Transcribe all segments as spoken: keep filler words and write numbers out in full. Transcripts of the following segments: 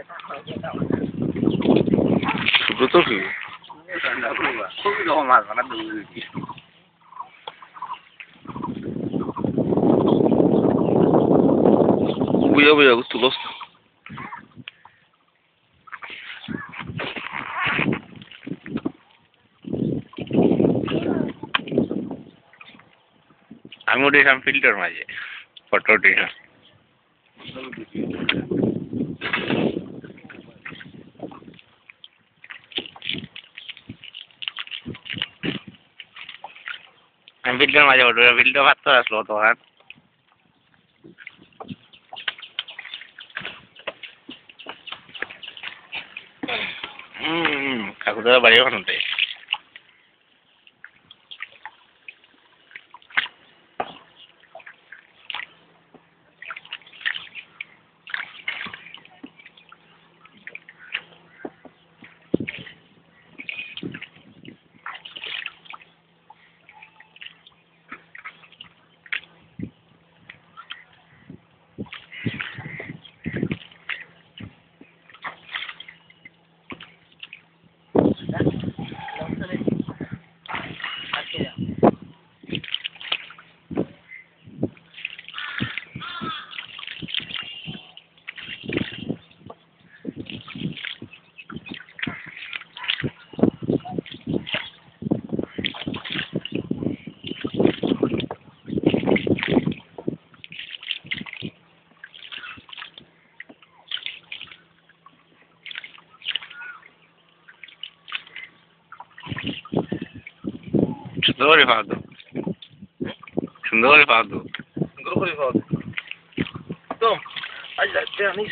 সুব্রত কি খুবই রকম মাছ মানে বুঝা বুঝা তুলস আমি উঠেছিলাম ফিল্টার মাঝে ফটো উঠেছিলাম আমি ফিল্টার মাঝে ফটো ফিল্টার ভাবতে আসলো তখন হুম ঠাকুরদার বাড়ি ওখানে সুন্দর করে পাওয়া দো সুন্দর করে পাওয়া দো সুন্দর করে পাওয়া তো আজ যাচ্ছে আনিস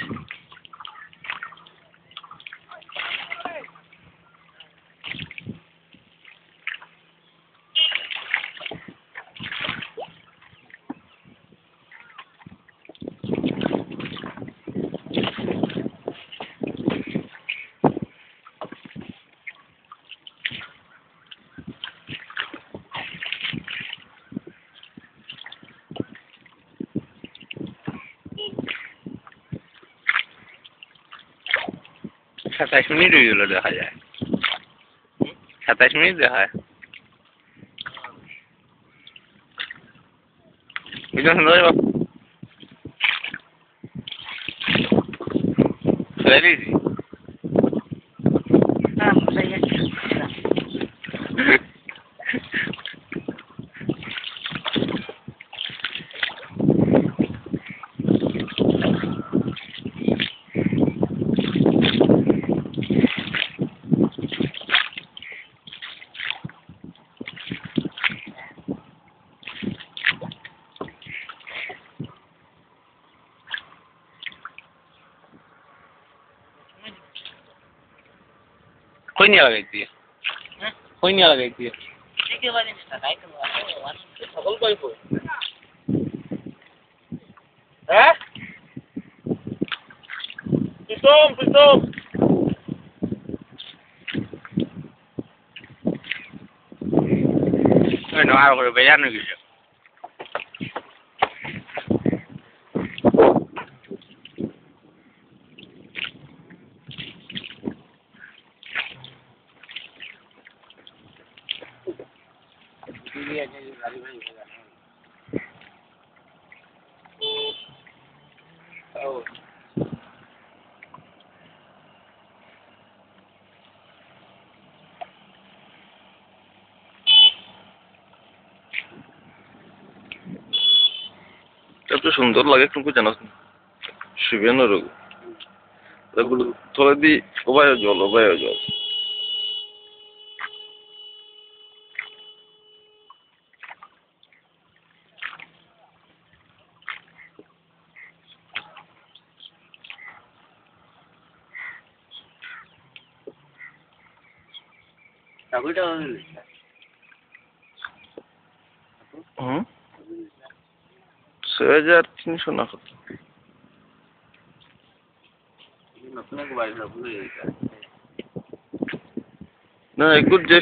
সাতাশ মিনিট হয়ে গেল দেখা যায় সাতাশ মিনিট দেখায় বুঝলাম সুন্দর ফেলে দিয়েছি कोई नहीं लगाई है कोई नहीं लगाई है সকল পাইব হ্যাঁ পিতম পিতম no algo que ya no quiero এত সুন্দর লাগে কিন্তু জানাস না শিবেন রোগ এগুলো থলে দি ওবায় জল ওবায় জল চাকুরিটা হুম ছয় হাজার তিনশো না কত নতুন এক বাড়ি না ভুলে না একটু যে